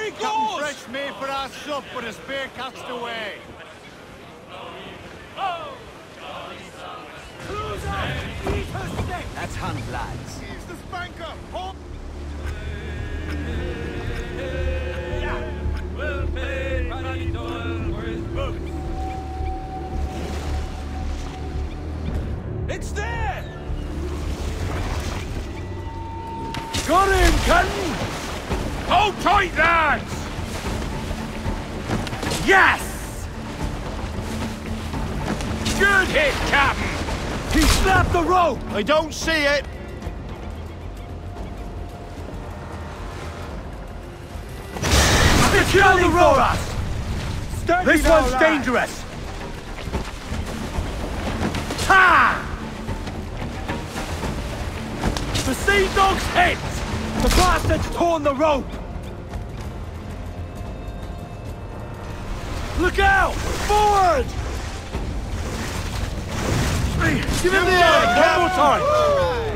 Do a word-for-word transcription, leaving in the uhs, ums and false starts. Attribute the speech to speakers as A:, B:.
A: There he goes!
B: Captain Fresh made for our sup, but a spear cast away.
A: Oh.
C: That's hunt, lads.
B: He's the spanker! Hold!
A: Well paid, Paddy Doyle for his boots. It's there!
D: Got him, Captain!
A: Hold tight, lads!
D: Yes!
A: Good hit, Captain!
D: He snapped the rope!
B: I don't see it!
D: It's on the rope!
B: Steady
D: This
B: now,
D: one's
B: lad.
D: dangerous! Ha! The sea dog's hit! The bastard's torn the rope! Look out! Forward! Give him the air! One more time!